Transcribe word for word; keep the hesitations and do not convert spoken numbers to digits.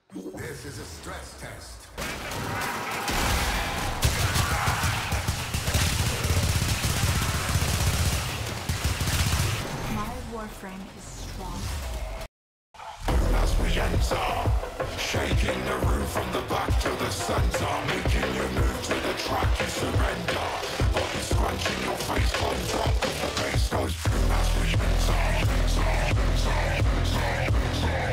This is a stress test. My Warframe is strong. As we enter, shaking the room from the back to the center, making you move to the track, you surrender. Body scrunching, your face comes up, the bass goes boom as we enter.